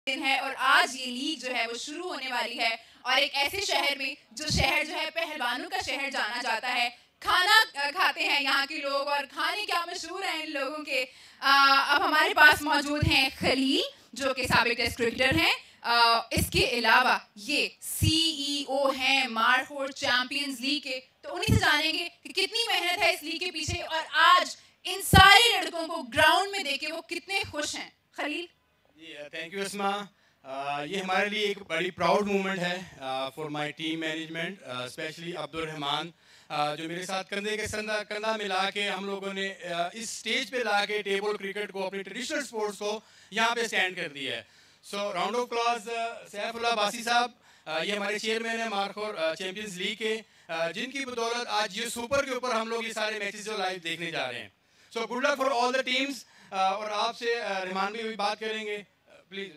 दिन है और आज ये लीग जो है वो शुरू होने वाली है और एक ऐसे शहर में जो शहर जो है पहलवानों का शहर जाना जाता है। खाना खाते हैं यहाँ के लोग और खाने क्या मशहूर हैं इन लोगों के। अब हमारे पास मौजूद हैं खलील जो कि साबिक टेस्ट क्रिकेटर हैं। इसके अलावा ये CEO हैं मारखोर चैंपियंस लीग के, तो उन्हीं से जानेंगे कि कितनी मेहनत है इस लीग के पीछे और आज इन सारे लड़कों को ग्राउंड में देखे वो कितने खुश हैं। Khalil thank you Asma. ये हमारे लिए एक बड़ी प्राउड मोमेंट है for my team management, specially Abdul Rahman जो मेरे साथ कंधे के कंधा मिला के हम लोगों ने इस स्टेज पे ला के टेबल क्रिकेट को, अपनी ट्रेडिशनल स्पोर्ट्स को यहाँ पे स्टैंड कर दिया है। So round of claps Saifullah Basi साहब, ये हमारे चेयरमैन है मारखोर चैंपियंस लीग के, जिनकी बदौलत आज ये सुपर के ऊपर हम लोग ये सारे मैचेस जो लाइव देखने जा रहे हैं। So good luck for all the teams. और आपसे रहमान भी बात करेंगे, प्लीज।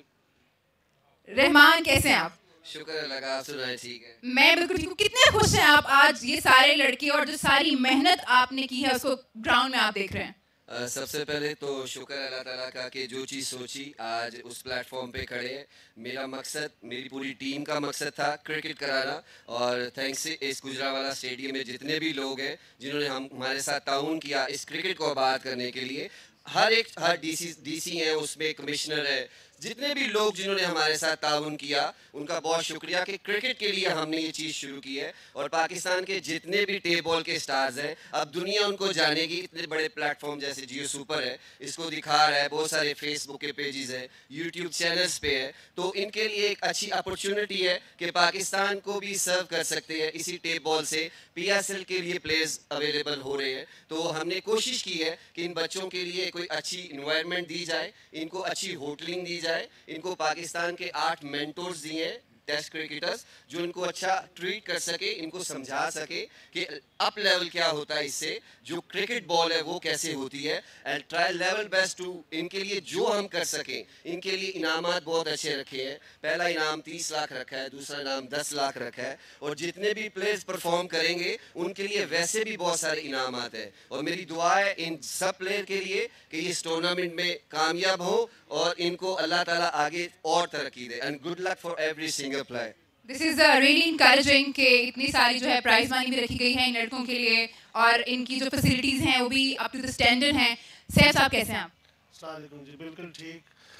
रहमान कैसे हैं आप? शुक्र अल्लाह का, आप सुनाए? ठीक है, मैं बिल्कुल ठीक हूँ। कितने खुश हैं आप आज ये सारे लड़के और जो सारी मेहनत आपने की है उसको ग्राउंड में आप देख रहे हैं? सबसे पहले तो शुक्र अल्लाह ताला का कि जो चीज़ सोची आज उस प्लेटफॉर्म पे खड़े हैं। मेरा मकसद, मेरी पूरी टीम का मकसद था क्रिकेट कराना, और थैंक्स से इस गुजरावाला स्टेडियम में जितने भी लोग हैं जिन्होंने हमारे साथ ताउन किया इस क्रिकेट को आबाद करने के लिए। हर डीसी है, उसमें कमिश्नर है, जितने भी लोग जिन्होंने हमारे साथ ताउन किया उनका बहुत शुक्रिया कि क्रिकेट के लिए हमने ये चीज़ शुरू की है। और पाकिस्तान के जितने भी टेबल के स्टार्स हैं अब दुनिया उनको जानेगी। इतने बड़े प्लेटफॉर्म जैसे जियो सुपर है, इसको दिखा रहा है, बहुत सारे फेसबुक के पेजेस है, यूट्यूब चैनल्स पे है, तो इनके लिए एक अच्छी अपॉर्चुनिटी है कि पाकिस्तान को भी सर्व कर सकते हैं। इसी टेबल से PSL के लिए प्लेयर्स अवेलेबल हो रहे हैं, तो हमने कोशिश की है कि इन बच्चों के लिए कोई अच्छी इन्वायरमेंट दी जाए, इनको अच्छी होटलिंग दी जाए। इनको पाकिस्तान के 8 मेंटोर्स दिए हैं टेस्ट क्रिकेटर्स जो इनको अच्छा ट्रीट कर सके, इनको समझा सके कि अप लेवल क्या होता है, इससे जो क्रिकेट बॉल है वो कैसे होती है, and try level best to. इनके लिए जो हम कर सकें, इनके लिए इनामात बहुत अच्छे रखे हैं। पहला इनाम 30 लाख रखा है, दूसरा इनाम 10 लाख रखा है, और जितने भी प्लेयर्स परफॉर्म करेंगे उनके लिए वैसे भी बहुत सारे इनामात है। और मेरी दुआ है इन सब प्लेयर के लिए कि इस टूर्नामेंट में कामयाब हो और इनको अल्लाह ताला आगे और तरक्की दे, and good luck for every single player. This is really encouraging कि इतनी सारी जो है प्राइज मनी भी रखी गई है इन लड़कों के लिए और इनकी जो फैसिलिटीज हैं वो भी अप टू द स्टैंडर्ड हैं। सैफ साहब कैसे हैं आप? अस्सलाम वालेकुम जी, बिल्कुल ठीक।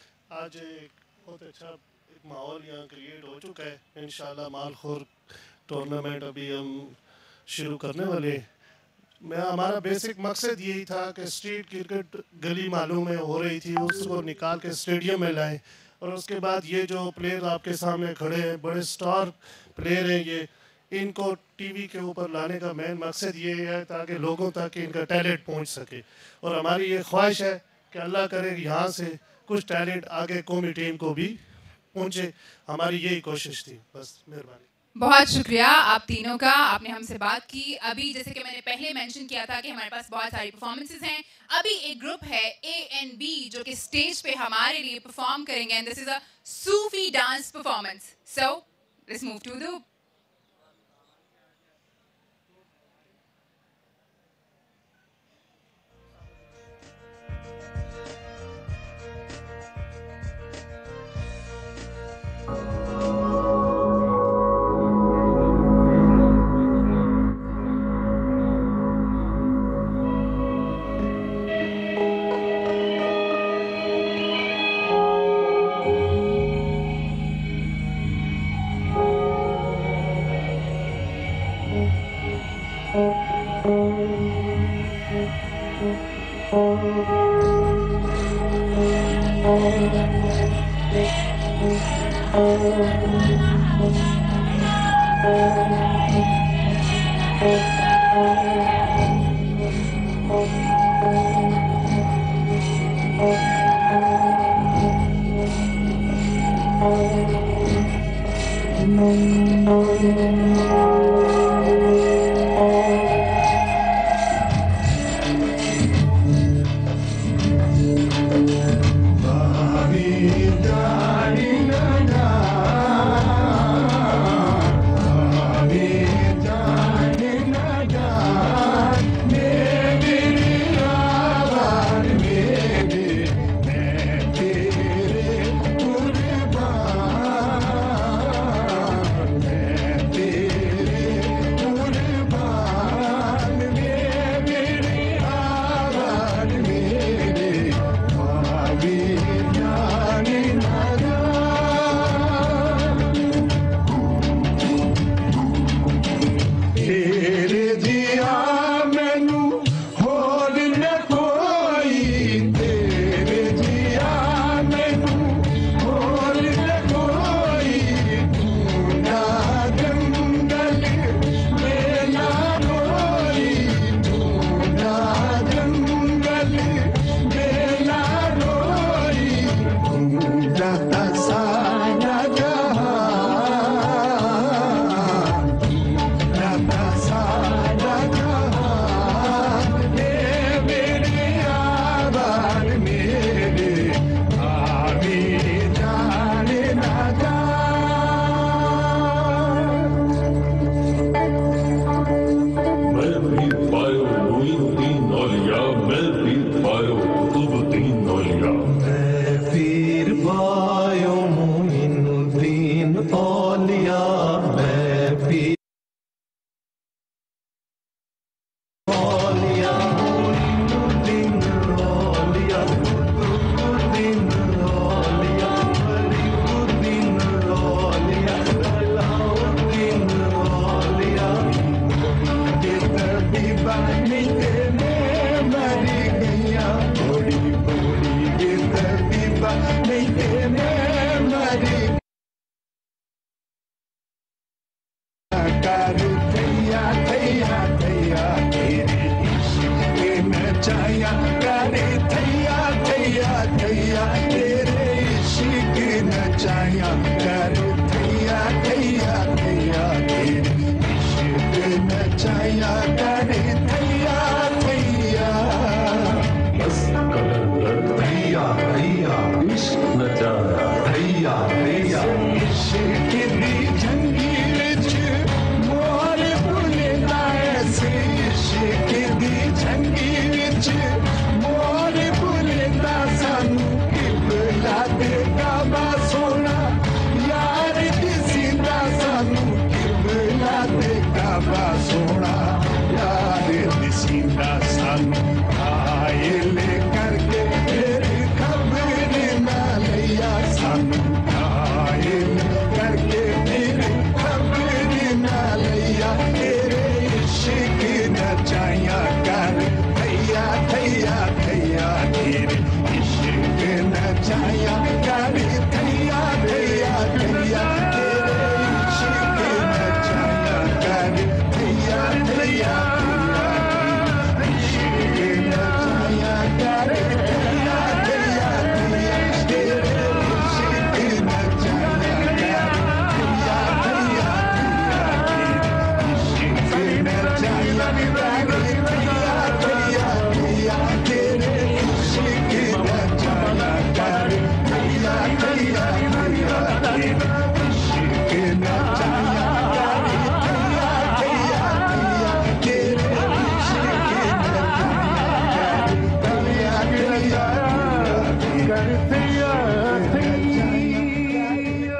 आज एक बहुत अच्छा एक माहौल यहाँ क्रिएट हो चुका है। इंशाल्लाह मालखोर टूर्नामेंट अभी हम शुरू करने वाले। हमारा बेसिक मकसद यही था कि स्ट्रीट क्रिकेट गली मालूम में हो रही थी, उसको निकाल के स्टेडियम में लाएं, और उसके बाद ये जो प्लेयर आपके सामने खड़े हैं बड़े स्टार प्लेयर हैं, ये इनको टीवी के ऊपर लाने का मेन मकसद ये है ताकि लोगों तक इनका टैलेंट पहुंच सके। और हमारी ये ख्वाहिश है कि अल्लाह करे यहाँ से कुछ टैलेंट आगे कौमी टीम को भी पहुँचे। हमारी यही कोशिश थी, बस। मेहरबानी। बहुत शुक्रिया आप तीनों का, आपने हमसे बात की। अभी जैसे कि मैंने पहले मेंशन किया था कि हमारे पास बहुत सारी परफॉर्मेंसेस हैं। अभी एक ग्रुप है ANB जो कि स्टेज पे हमारे लिए परफॉर्म करेंगे, and this is a sufi dance performance. So let's move to the नचाया कर थैया थैया थैया तेरे इश्क नचाया कर थैया थैया बस कर थैया थैया इश्क नचाया थैया थैया इश्क दी जंगीर च मोर बुलदा ऐसे इश्क दी जंगीर च मोर बुलदा सानू किबला दे काबा सोना यार दिसींदा सानू किबला दे काबा सोना यार दिसींदा सानू कायल करके फिर खबर ना लिया सानू कायल करके फिर खबर ना लिया तेरे इश्क नचाया कर थैया थैया थैया तेरे इश्क नचाया कर थैया थैया थैया तेरे इश्क नचाया कर थैया थैया इश्क नचाया कर थैया थैया थैया तेरे इश्क नचाया कर थैया थैया थैया इश्क नचाया कर थैया थैया थैया तेरे इश्क नचाया कर थैया थैया थैया तेरे इश्क नचाया कर थैया थैया थैया तेरे इश्क नचाया कर थैया थैया थैया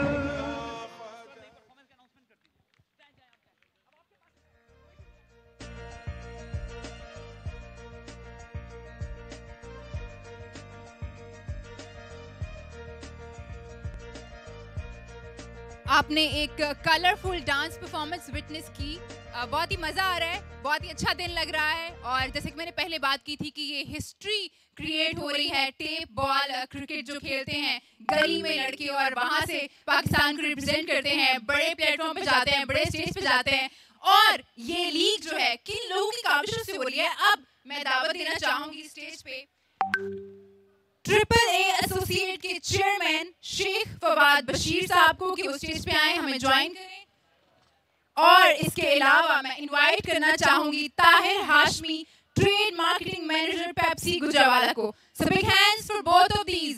आपने एक कलरफुल डांस परफॉर्मेंस विटनेस की, बहुत ही मज़ा आ रहा है, बहुत ही अच्छा दिन लग रहा है। और जैसे कि मैंने पहले बात की थी कि ये हिस्ट्री क्रिएट हो रही है, टेप बॉल क्रिकेट जो खेलते हैं गली में लड़के और वहाँ से पाकिस्तान को रिप्रेजेंट करते हैं, बड़े प्लेटफॉर्म पे जाते हैं, बड़े स्टेज पे जाते हैं। और ये लीग जो है किन लोगों की काविशों से हो रही है, अब मैं दावत देना चाहूँगी स्टेज पे AAA एसोसिएट के चेयरमैन शेख फवाद बशीर साहब को कि वो स्टेज पे आए, हमें ज्वाइन करें। और इसके अलावा मैं इनवाइट करना चाहूंगी Tahir Hashmi, trade marketing manager Pepsi Gujranwala को। So big hands for both of these.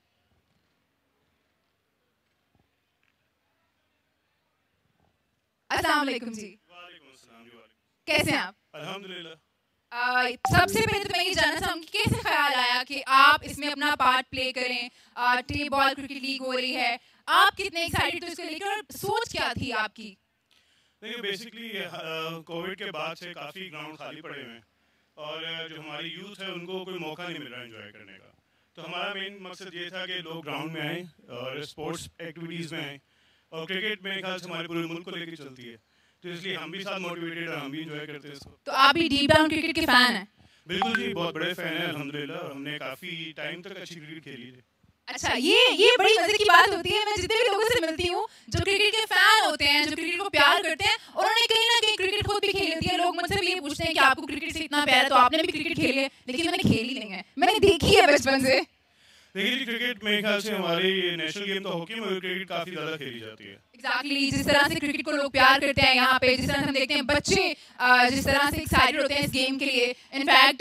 अस्सलाम वालेकुम जी। वालेकुम अस्सलाम जी। वालेकुम कैसे हैं आप? अल्हम्दुलिल्लाह। सबसे पहले तो मैं ये जानना चाहूंगी कैसे ख्याल आया कि आप इसमें अपना पार्ट प्ले करें, टी बॉल क्रिकेट लीग हो रही है, आप कितने एक्साइटेड हो इसको लेकर और सोच क्या थी आपकी? देखिए बेसिकली कोविड के बाद से काफ़ी ग्राउंड खाली पड़े हुए हैं और जो हमारी यूथ है उनको कोई मौका नहीं मिल रहा एंजॉय करने का। तो हमारा मेन मकसद ये था कि लोग ग्राउंड में आएँ और स्पोर्ट्स एक्टिविटीज़ में आएँ और क्रिकेट मेरे ख्याल से हमारे पूरे मुल्क को लेकर चलती है, तो इसलिए हम भी साथ मोटिवेटेड हैं, हम भी एंजॉय करते हैं इसको। तो आप भी डीप डाउन क्रिकेट के फैन हैं? बिल्कुल जी, बहुत बड़े फ़ैन हैं अल्हम्दुलिल्लाह, और हमने काफ़ी टाइम तक अच्छी क्रिकेट खेली है। अच्छा, ये बड़ी मजे की बात होती है। मैं जितने भी लोगों से मिलती हूँ जो क्रिकेट के फैन होते हैं, जो क्रिकेट को प्यार करते हैं और उन्होंने कहीं ना कहीं क्रिकेट खुद भी खेली होती है, लोग मुझसे भी ये पूछते हैं कि आपको क्रिकेट से इतना प्यार है तो आपने भी क्रिकेट खेली है, लेकिन मैंने खेली नहीं है, मैंने देखी है बचपन से। देखिए जी, क्रिकेट मेरे ख्याल से हमारी नेशनल गेम तो हॉकी में क्रिकेट काफ़ी ज़्यादा खेली जाती है। एग्जैक्टली, जिस तरह से क्रिकेट को लोग प्यार करते हैं यहाँ पे, जिस तरह से हम देखते हैं बच्चे जिस तरह से एक्साइटेड होते हैं इस गेम के लिए। In fact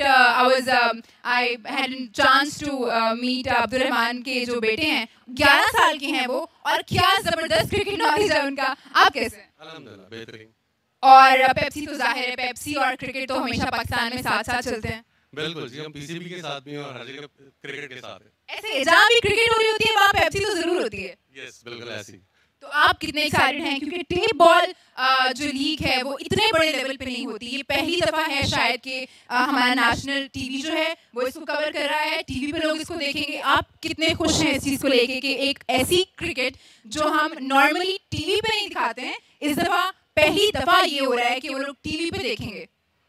I had chance to meet Abdul Rahman के जो बेटे हैं, 11 साल के हैं वो, और क्या जबरदस्त क्रिकेट नॉलेज है उनका। आप कैसे हैं? अल्हम्दुलिल्लाह बेहतरीन। और पेप्सी तो जाहिर है, पेप्सी और क्रिकेट तो हमेशा पाकिस्तान में साथ साथ चलते हैं। बिल्कुल जी, हम पीसीबी के साथ भी हैं और हर जगह क्रिकेट के साथ हैं। ऐसे जहाँ भी क्रिकेट हो रही होती है वहाँ पेप्सी तो जरूर होती है। यस, बिल्कुल ऐसी। तो आप कितने एक्साइटेड हैं? क्योंकि टेप बॉल जो लीग है वो इतने बड़े लेवल पे नहीं होती, ये पहली दफ़ा है शायद कि हमारा नेशनल टीवी जो है वो इसको कवर कर रहा है, टीवी पे लोग इसको देखेंगे। आप कितने खुश हैं इस चीज़ को लेके कि एक ऐसी क्रिकेट जो हम नॉर्मली टीवी पे नहीं दिखाते हैं, इस दफ़ा पहली दफ़ा ये हो रहा है कि वो लोग टीवी पे देखेंगे?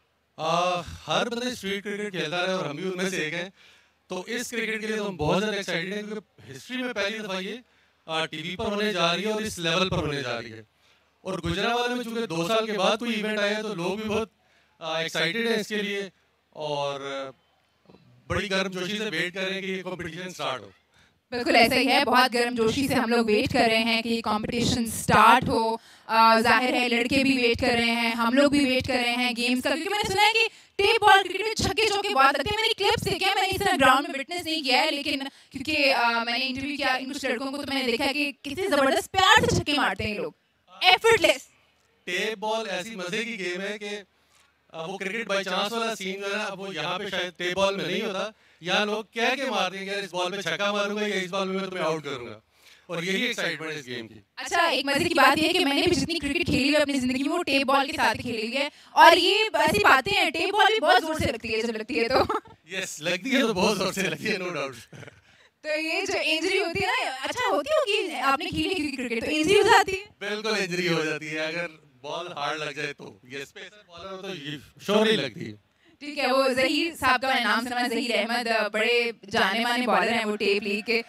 हर बंदा स्ट्रीट क्रिकेट खेलता रहे और हम भी उनमें से एक हैं, तो इस क्रिकेट के लिए तो हम बहुत ज़्यादा एक्साइटेड हैं क्योंकि हिस्ट्री में पहली दफ़ा ये टीवी पर होने जा रही है और इस लेवल पर होने जा रही है। और गुजरावाला में चूँकि 2 साल के बाद कोई इवेंट आया है तो लोग भी बहुत एक्साइटेड हैं इसके लिए और बड़ी गर्मजोशी से वेट कर रहे हैं कि ये कॉम्पिटिशन स्टार्ट हो। बिल्कुल ऐसा ही है, बहुत गर्मजोशी से हम लोग वेट कर रहे हैं कि ये कंपटीशन स्टार्ट हो। जाहिर है लड़के भी वेट कर रहे हैं, हम लोग भी वेट कर रहे हैं गेम्स का, क्योंकि मैंने सुना है कि टेप बॉल क्रिकेट में छक्के चौके बहुत लगते हैं। मैंने क्लिप्स देखे हैं, मैंने इस तरह ग्राउंड में विटनेस नहीं किया है, लेकिन क्योंकि मैंने इंटरव्यू किया इन कुछ लड़कों को, तो मैंने देखा कि कितने ज़बरदस्त प्यार से छक्के मारते हैं ये लोग, एफर्टलेस। टेप बॉल ऐसी मजे की गेम है कि वो क्रिकेट बाई चांस वाला सीन है ना, अब वो यहाँ पे शायद टेप बॉल में नहीं होता। यहाँ लोग कह के मारते हैं कि इस बॉल पे छक्का मारूंगा या इस बॉल में मैं तुम्हें आउट करूंगा, और यही एक्साइटमेंट है इस गेम की। अच्छा, एक मजे की बात ये है कि मैंने भी जितनी क्रिकेट खेली हुई है अपनी जिंदगी में वो टेप बॉल के साथ ही खेली हुई है, और ये ऐसी बातें हैं, टेप बॉल भी बहुत जोर से लगती है, जब लगती है तो यस, लगती है तो बहुत जोर से लगती है, नो डाउट। तो ये जो इंजरी होती है ना, अच्छा होती होगी, आपने खेली है क्रिकेट तो इंजरी हो जाती है? बिल्कुल इंजरी हो जाती है, अगर बॉल हार्ड लग जाए तो। ये स्पेसर बॉलर हो तो ये श्योर ही लगती है। ठीक है, वो जहीर साहब का मैंने नाम सुना, जहीर अहमद, बड़े जाने माने बॉलर हैं वो टेप लीग के।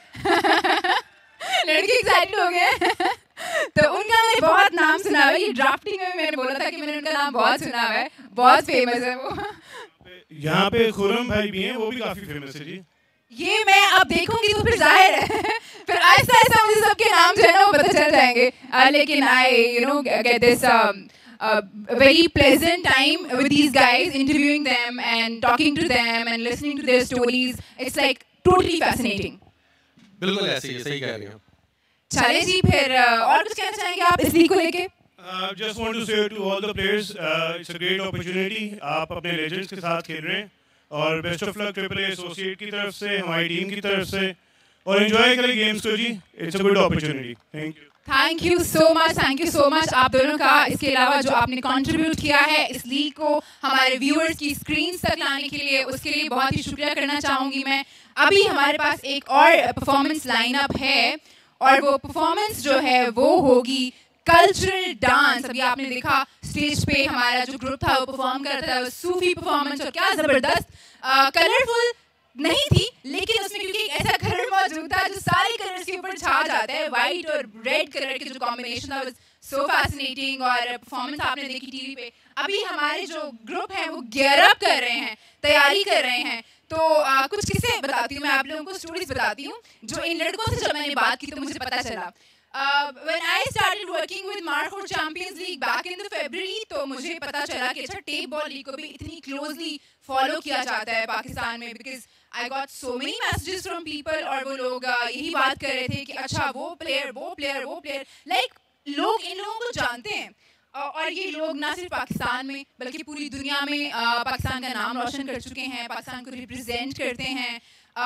लड़के एक्साइटेड हो गए तो उनका मैंने बहुत नाम सुना है, ये ड्राफ्टिंग में मैंने बोला था कि मैंने उनका नाम बहुत सुना है, बहुत फेमस है वो। यहाँ पे खुरम भाई भी हैं, वो भी काफी फेमस है जी। ये मैं अब देखूंगी तो फिर जाहिर है फिर आहिस्ता आहिस्ता मुझे सबके नाम जो है ना वो पता चल जाएंगे। लेकिन आई get this very pleasant time with these guys, interviewing them and talking to them and listening to their stories. It's like totally fascinating. बिल्कुल ऐसे ही, सही कह रही हैं। चले जी, फिर और कुछ कहना चाहेंगे आप इस लीग को लेके? Just want to say to all the players, it's a great opportunity. आप अपने legends के साथ खेल रहे हैं, और best of luck triple A associate की तरफ से, हमारी टीम की तरफ से, और एंजॉय करें गेम्स को जी। It's a good opportunity. Thank you. Thank you so much आप दोनों का। इसके अलावा जो आपने कंट्रीब्यूट किया है इस लीग को हमारे व्यूअर्स की स्क्रीन तक लाने के लिए, उसके लिए बहुत ही शुक्रिया करना चाहूँगी मैं। अभी हमारे पास एक और परफॉर्मेंस लाइनअप है, और वो परफॉर्मेंस जो है वो होगी कल्चरल डांस। अभी आपने देखा स्टेज पे हमारा जो ग्रुप था वो परफॉर्म कर रहा था, वो सूफी परफॉर्मेंस, और क्या ज़बरदस्त, कलरफुल नहीं थी लेकिन उसमें क्योंकि ऐसा कलर मौजूद था जो सारे कलर्स के ऊपर छा जाता है, वाइट और रेड कलर के जो कॉम्बिनेशन था, सो फैसिनेटिंग। और परफॉर्मेंस आपने देखी टीवी पे। अभी हमारे जो ग्रुप है वो गियर अप कर रहे हैं, तैयारी कर रहे हैं। तो कुछ किस्से बताती हूँ मैं आप लोगों को, स्टोरीज बताती हूँ जो इन लड़कों से जब मैंने बात की तो मुझे पता चला। When I started working with Markhor Champions League back in the February, तो मुझे पता चला कि अच्छा टेप बॉल लीग को भी इतनी क्लोजली फॉलो किया जाता है पाकिस्तान में, because I got so many messages from people, और वो लोग यही बात कर रहे थे कि अच्छा वो प्लेयर लाइक लोग इन लोगों को जानते हैं, और ये लोग ना सिर्फ पाकिस्तान में बल्कि पूरी दुनिया में पाकिस्तान का नाम रोशन कर चुके हैं, पाकिस्तान को रिप्रेजेंट करते हैं।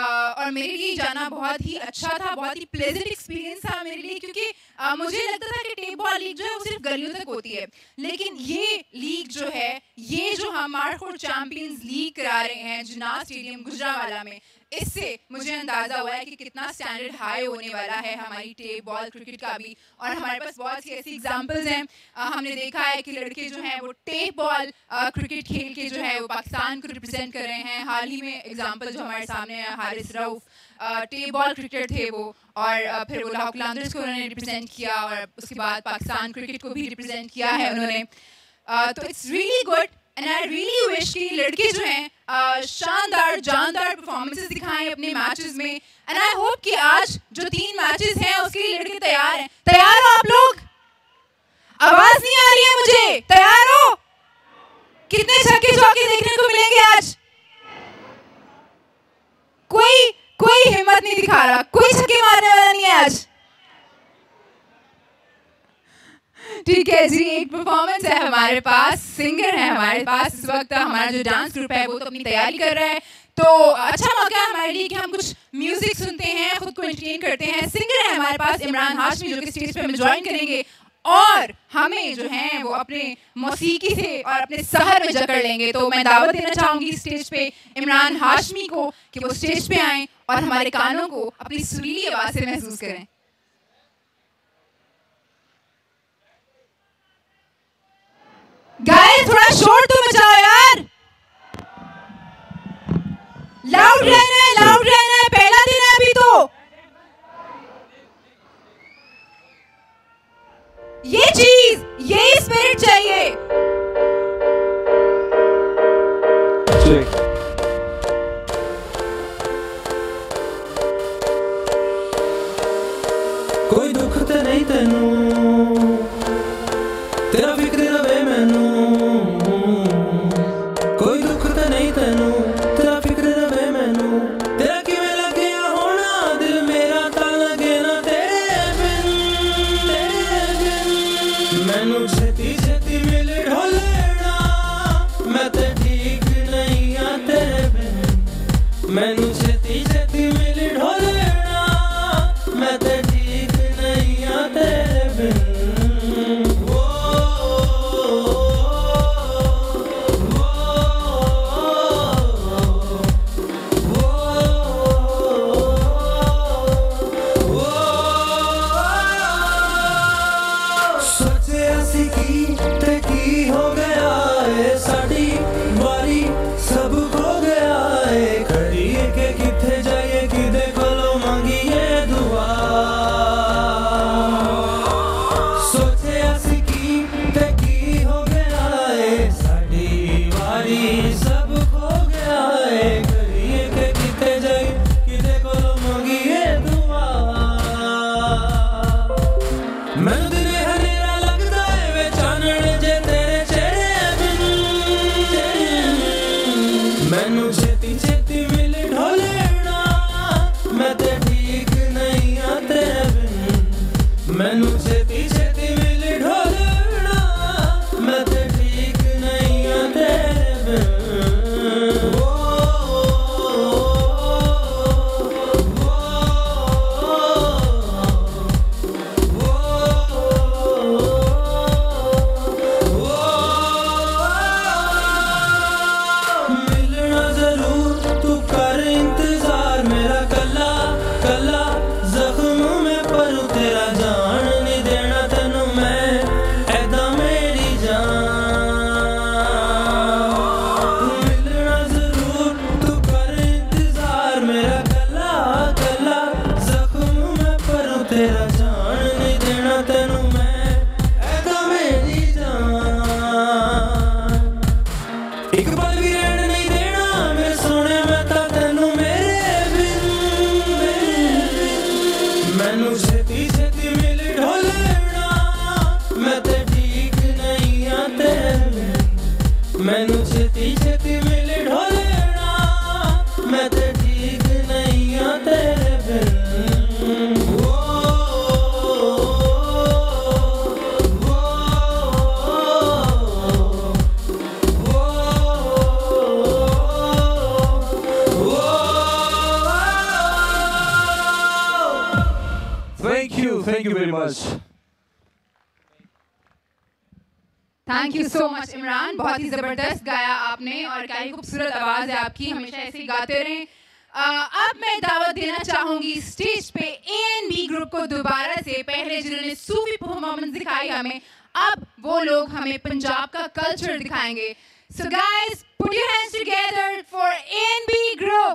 और मेरे लिए जाना बहुत ही अच्छा था, बहुत ही प्लेजेंट एक्सपीरियंस था मेरे लिए, क्योंकि मुझे लगता था कि टेप बॉल लीग जो है वो सिर्फ गलियों तक होती है, लेकिन ये लीग जो है, ये जो हम मारखोर चैंपियंस लीग करा रहे हैं जुनाद स्टेडियम गुजरावाला में, इससे मुझे अंदाज़ा हुआ है कि कितना स्टैंडर्ड हाई होने वाला है हमारी टेप बॉल क्रिकेट का भी। और हमारे पास बहुत सी ऐसी एग्जांपल्स हैं, हमने देखा है कि लड़के जो हैं वो टेप बॉल क्रिकेट खेल के जो है वो पाकिस्तान को रिप्रेजेंट कर रहे हैं। हाल ही में एग्जांपल जो हमारे सामने है, Haris Rauf tape ball cricketer थे वो, और फिर वो लाहौर कलांदर्स को उन्होंने रिप्रेजेंट किया, और उसके बाद पाकिस्तान क्रिकेट को भी रिप्रेजेंट किया है उन्होंने। तो it's really good and I really wish कि लड़के जो हैं शानदार जानदार परफॉर्मेंसेस दिखाएं अपने मैचेस में, एंड आई होप कि आज जो 3 मैचेस हैं उसके लिए लड़के तैयार हैं। तैयार हो आप लोग? आवाज नहीं आ रही है मुझे, तैयार हो? कितने छक्के चौके देखने को मिलेंगे आज? कोई हिम्मत नहीं दिखा रहा, कोई छक्के मारने वाला नहीं है आज। ठीक है जी, एक परफॉर्मेंस है हमारे पास, सिंगर है हमारे पास इस वक्त। हमारा जो डांस ग्रुप है वो तो अपनी तैयारी कर रहा है, तो अच्छा मौका है हमारे लिए कि हम कुछ म्यूजिक सुनते हैं, खुद को एंटरटेन करते हैं। सिंगर है हमारे पास इमरान हाशमी, जो कि स्टेज पे हमें ज्वाइन करेंगे, और हमें जो है वो अपने मौसीकी से और अपने सहर में जकड़ लेंगे। तो मैं दावत देना चाहूँगी स्टेज पे इमरान हाशमी को कि वो स्टेज पे आएँ और हमारे कानों को अपनी सुरीली आवाज़ से महसूस करें। गाइस थोड़ा शोर तो मचाओ यार, लाउड रहना है, पहला दिन है अभी तो। ये चीज, ये स्पिरिट चाहिए। नहीं तेनू तेरा फिक्र रवे मैनू कोई दुख तो नहीं तेनू तेरा फिक्र रवे मैनू तेरा किवें लग्या होना दिल मेरा तां लगे ना तेरे बिन मैनू छेती छेती मिले ढोलेना मैं ते ठीक नहीं आ तेरे बिन मैनू छेती छेती मिले ढोलेना मैं ते ठीक नहीं आ तेरे बिन मैनू छेती छेती मिले ढोलेना मैं ते ठीक नहीं आ तेरे बिन मैनू छेती छेती मिले ढोलेना मैं ते ठीक नहीं आ तेरे बिन तेरा जान नहीं देना तेनू मैं ऐदा मेरी जान एक पल भी रहन नहीं देना मेरे सोने मैं तां तेनू मेरे बिन मैनू छेती छेती मिले ढोलेना मैं ते ठीक नहीं आ तेरे बिन मैनू छेती छेती मिले ढोलेना मैं ते ठीक नहीं आ तेरे बिन Thank you very much. Thank you so much Imran, बहुत ही ज़बरदस्त गाया आपने और क्या ही खूबसूरत आवाज़ है आपकी, हमेशा ऐसे ही गाते रहें। अब मैं दावत देना चाहूँगी स्टेज पे ANB ग्रुप को दोबारा से, पहले जिन्होंने सूफी परफॉर्मेंस दिखाई हमें, अब वो लोग हमें पंजाब का कल्चर दिखाएंगे। So guys, put your hands together for ANB group.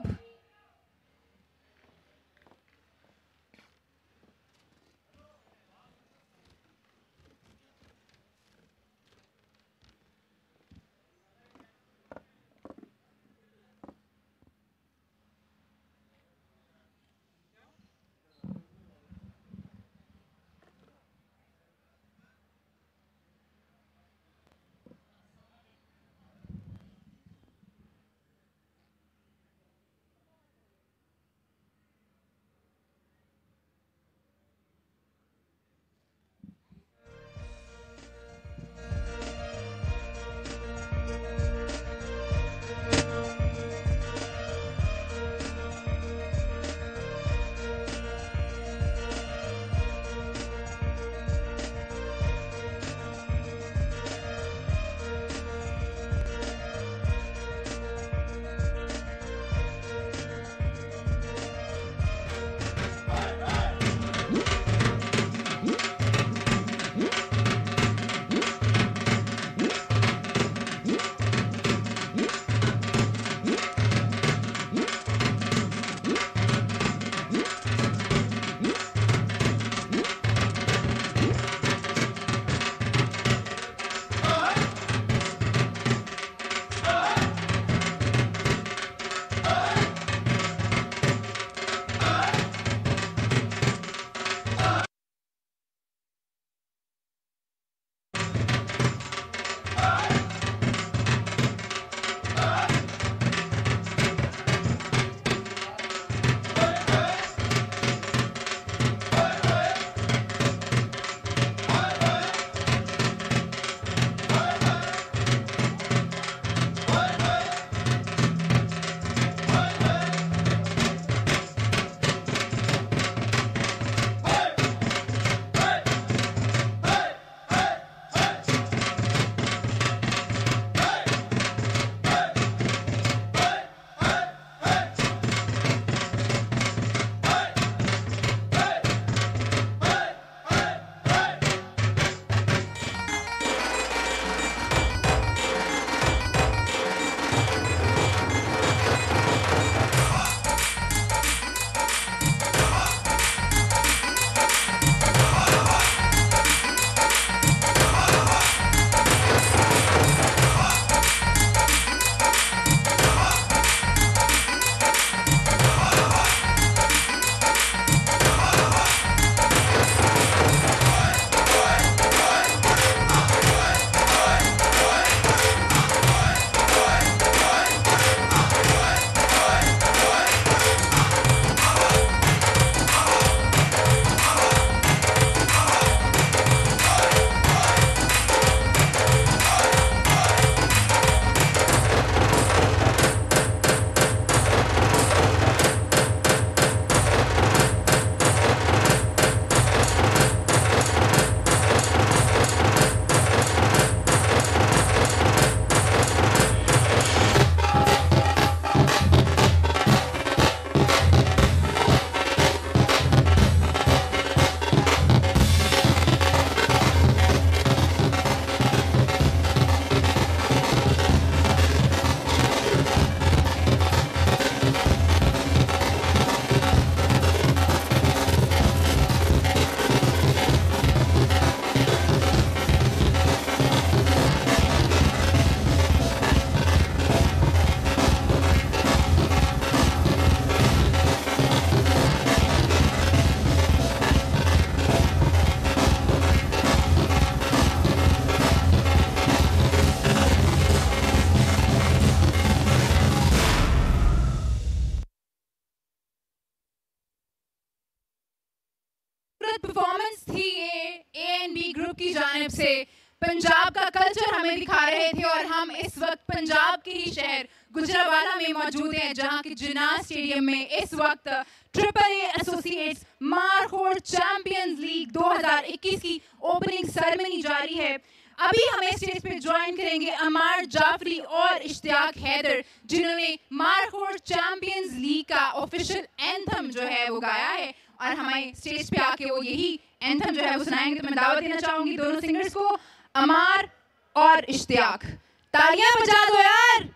R&B group की जानिब से पंजाब का कल्चर हमें दिखा रहे थे और हम इस वक्त पंजाब के ही शहर गुजरावाला में मौजूद हैं, जहां के जिन्ना स्टेडियम में इस वक्त AAA associates Markhor champions league 2021 की ओपनिंग सेरेमनी जारी है। अभी हमें स्टेज पे ज्वाइन करेंगे अमार जाफरी और इश्तियाक हैदर, जिन्होंने मारखोड़ चैंपियंस लीग का ऑफिशियल एंथम जो है वो गाया है और हमें स्टेज पे आके वो यही एंथम जो है वो सुनाएंगे। तो मैं दावत देना चाहूंगी दोनों सिंगर्स को, अमार और इश्तियाक। तालियां बजा दो यार।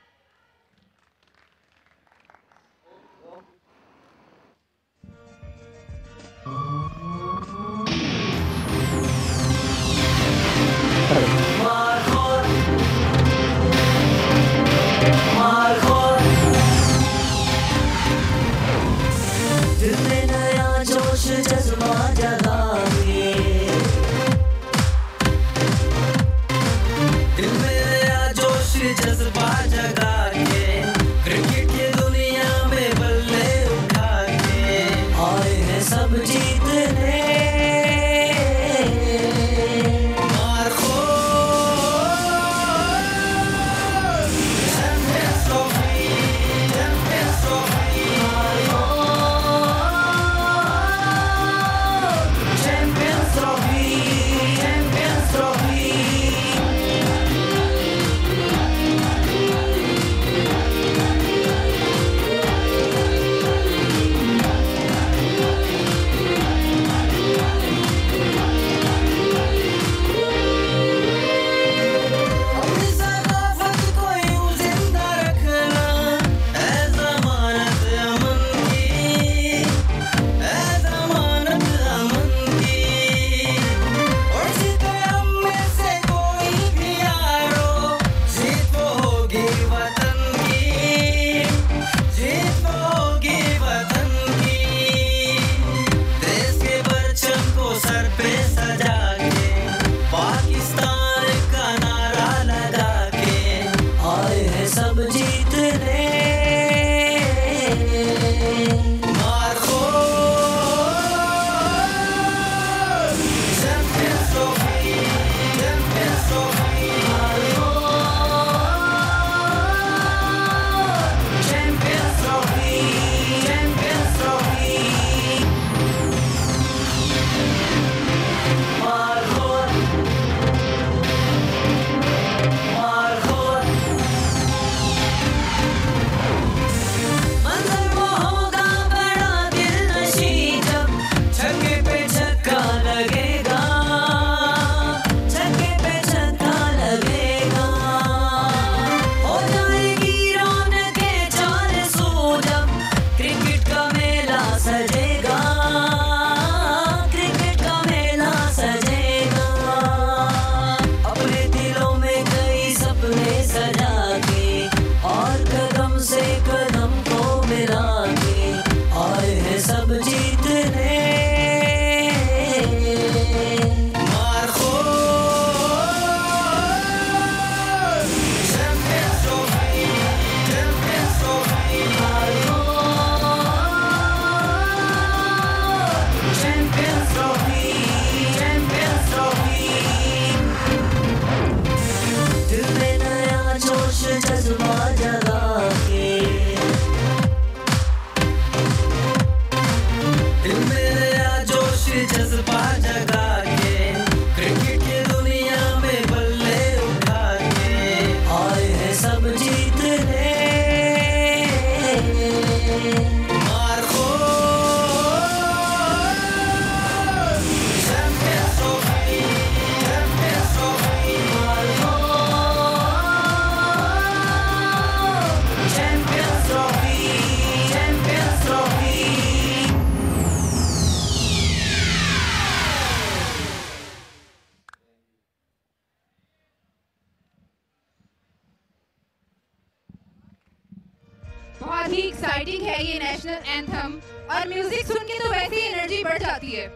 दिल में नया जोश जज्बा जगा के, दिल में नया जोश जज्बा जगा के, क्रिकेट की दुनिया में बल्ले उठा के आए हैं सब जीतने। बहुत ही एक्साइटिंग है ये नेशनल एंथम और म्यूजिक सुन के तो वैसे ही एनर्जी बढ़ जाती है।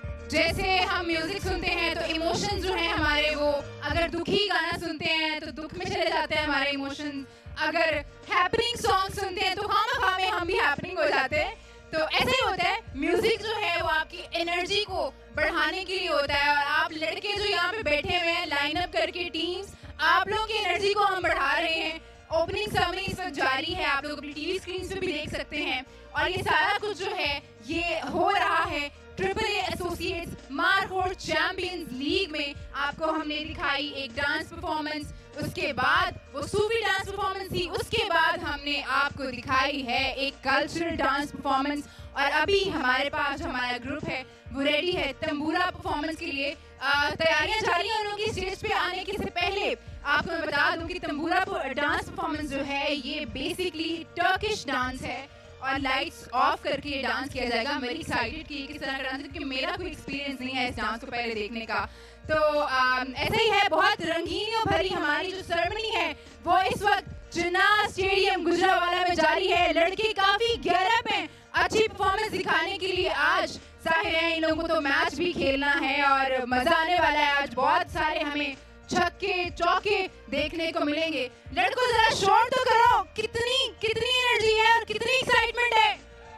जैसे हम म्यूजिक सुनते हैं तो इमोशंस जो हैं हमारे, वो अगर दुखी गाना सुनते हैं तो दुख में चले जाते हैं हमारे इमोशंस, अगर हैपनिंग सॉन्ग सुनते हैं तो खामा में हम भी हैपनिंग हो जाते हैं। तो ऐसे ही होता है, म्यूजिक जो है वो आपकी एनर्जी को बढ़ाने के लिए होता है और आप लड़के जो यहाँ पे बैठे हुए हैं लाइन अप करके टीम्स, आप लोगों की एनर्जी को हम बढ़ा रहे हैं। ओपनिंग सेरेमनी इस वक्त जारी है, आप लोग अपनी टीवी स्क्रीन पे भी देख सकते हैं। और ये सारा कुछ जो है ये हो रहा है triple A associates Markhor champions league में। आपको हमने दिखाई एक डांस परफॉर्मेंस, उसके बाद वो सूफी डांस परफॉर्मेंस थी, उसके बाद हमने आपको दिखाई है एक कल्चरल डांस परफॉर्मेंस। और अभी हमारे पास जो हमारा ग्रुप है वो रेडी है तंबूरा परफॉर्मेंस के लिए। तैयारियां जारी हैं उन लोगों की स्टेज पे आने के से पहले। आपको मैं बता दूं कि तंबूरा डांस परफॉर्मेंस जो है ये बेसिकली टर्किश डांस है और लाइट्स ऑफ करके ये डांस किया जाएगा। वेरी एक्साइटेड कि किस तरह का डांस है, क्योंकि मेरा कोई एक्सपीरियंस नहीं है इस डांस को पहले देखने का। तो ऐसा ही है, बहुत रंगीनियों भरी हमारी जो सेरेमनी है वो इस वक्त जिन्ना स्टेडियम गुजरावाला में जारी है। लड़के काफी गेटअप हैं अच्छी परफॉर्मेंस दिखाने के लिए। आज जाहिर है इन लोगों को तो मैच भी खेलना है और मजा आने वाला है। आज बहुत सारे हमें छक्के चौके देखने को मिलेंगे। लड़कों जरा शोर तो करो, कितनी एनर्जी है और कितनी एक्साइटमेंट है।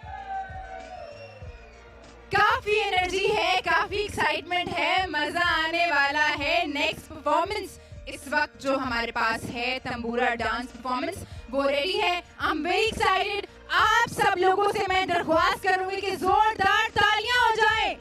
काफी एनर्जी है, काफी एक्साइटमेंट है, मजा आने वाला है। नेक्स्ट परफॉर्मेंस इस वक्त जो हमारे पास है तंबूरा डांस परफॉर्मेंस वो रेडी है। I am very excited. आप सब लोगों से मैं दरख्वास्त करूंगी कि जोरदार तालियां हो जाएं।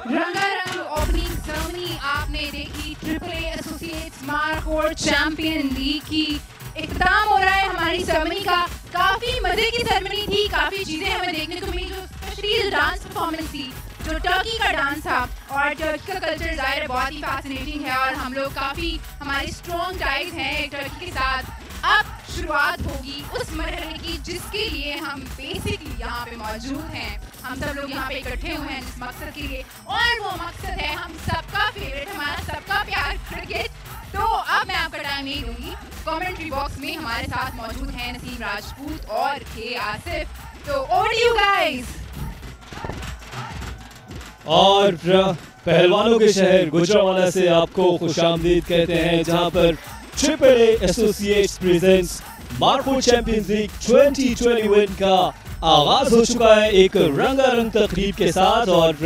रंगारंग ओपनिंग सेरेमनी आपने देखी AAA associates Markhor champion league की इख्तिताम हो रहा है हमारी सेरेमनी का। काफ़ी मज़े की सेरेमनी थी, काफ़ी चीज़ें हमें देखने को मिली, जो स्पेशली डांस परफॉर्मेंस थी, जो टर्की का डांस था। और टर्की का कल्चर ज़ाहिर है बहुत ही फैसिनेटिंग है और हम लोग काफ़ी हमारी स्ट्रॉन्ग टाइज हैं टर्की के साथ। अब शुरुआत होगी उस मरहले की जिसके लिए हम बेसिकली यहाँ पे मौजूद हैं। हम सब लोग यहाँ पे इकट्ठे हुए हैं जिस मकसद के लिए, और वो मकसद है हम सबका फेवरेट, हमारा सबका प्यार क्रिकेट। तो अब मैं आपका टाइम नहीं दूंगी। कमेंट्री बॉक्स में हमारे साथ मौजूद हैं नसीम राजपूत और के आसिफ। तो ओवर टू यू गाइस। और पहलवानों के शहर गुजरांवाला से आपको खुशामदीद कहते हैं, जहां पर AAA associates presents Markhor champions league 2021 का आगाज हो चुका है एक रंगारंग तकरीब के साथ।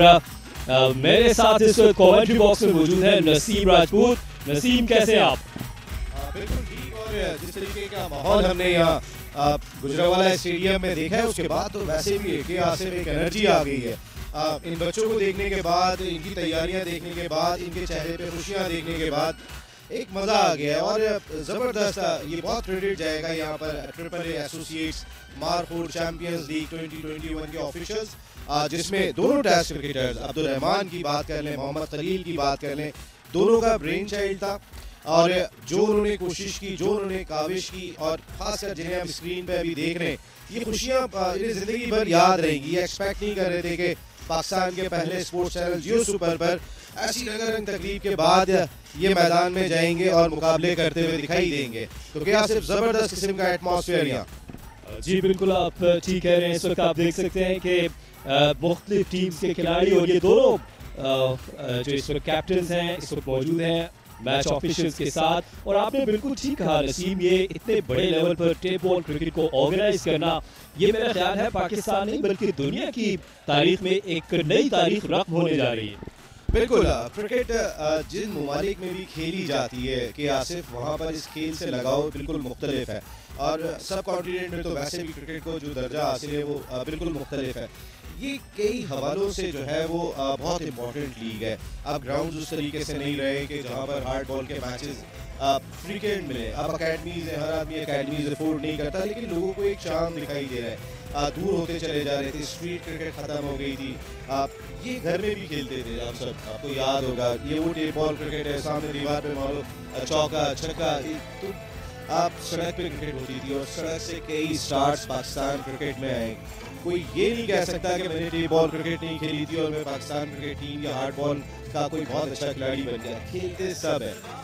और मेरे साथ इस कमेंट्री बॉक्स में मौजूद है नसीम राजपूत। नसीम, कैसे आप? बिल्कुल ठीक। और जिस तरीके का माहौल हमने यहाँ गुजरांवाला स्टेडियम में देखा है, उसके बाद तो वैसे भी एक एनर्जी आ गई है। इन बच्चों को देखने के बाद, इनकी तैयारियां देखने के बाद, इनके चेहरे पे खुशियां देखने के बाद एक मज़ा आ गया है। और ज़बरदस्त, ये बहुत क्रेडिट जाएगा यहाँ पर AAA associates Markhor champions league 2021 के ऑफिशियल्स, जिसमें दोनों टेस्ट क्रिकेटर्स अब्दुल रहमान की बात कर लें, मोहम्मद खलील की बात कर लें, दोनों का ब्रेन चाइल्ड था। और जो उन्होंने कोशिश की, जो उन्होंने काविश की, और खासकर जिन्हें हम स्क्रीन पे अभी देख रहे हैं, ये खुशियाँ इन्हें ज़िंदगी भर याद रहेंगी। ये एक्सपेक्ट नहीं कर रहे थे कि पाकिस्तान के पहले स्पोर्ट्स चैनल जियो सुपर पर ऐसी रंगारंग तकलीफ के बाद ये मैदान में जाएंगे और मुकाबले करते हुए दिखाई देंगे। तो क्या सिर्फ ज़बरदस्त किस्म का एटमॉस्फेयर यहाँ। जी बिल्कुल, आप ठीक कह रहे हैं। इस वक्त आप देख सकते हैं कि मुख्तलिफ टीम्स के खिलाड़ी और ये दोनों जो इस वक्त कैप्टन हैं इस वक्त मौजूद हैं मैच ऑफिशियल्स के साथ। और आपने बिल्कुल ठीक कहा नसीम, ये इतने बड़े लेवल पर टेप बॉल क्रिकेट को ऑर्गेनाइज करना, ये मेरा ख्याल है पाकिस्तान नहीं बल्कि दुनिया की तारीख में एक नई तारीख रकम होने जा रही है। बिल्कुल, क्रिकेट जिन ममालिक में भी खेली जाती है कि आसिफ, वहाँ पर इस खेल से लगाव बिल्कुल मुख्तलिफ है। और सब कॉन्टिनेंट में तो वैसे भी क्रिकेट को जो दर्जा हासिल है वो बिल्कुल मुख्तलिफ है। ये कई हवालों से जो है वो बहुत इंपॉर्टेंट लीग है। अब ग्राउंड उस तरीके से नहीं रहे कि जहाँ पर हार्ड बॉल के मैचेस फ्रीक्वेंट मिले। अब अकेडमीज है, हर आदमी अकेडमीज अफोर्ड नहीं करता, लेकिन लोगों को एक चाम दिखाई दे रहा है। दूर होते चले जा रहे थे, स्ट्रीट क्रिकेट ख़त्म हो गई थी। ये घर में भी खेलते थे आप सब, आपको याद होगा। ये वो टेप बॉल क्रिकेट है, सामने दीवार पे मारो चौका छक्का, तो आप सड़क पे क्रिकेट होती थी। और सड़क से कई स्टार्स पाकिस्तान क्रिकेट में आए। कोई ये नहीं कह सकता कि मैंने टेप बॉल क्रिकेट नहीं खेली थी और मैं पाकिस्तान क्रिकेट टीम या हार्ड बॉल का कोई बहुत अच्छा खिलाड़ी बन गया। खेलते सब है।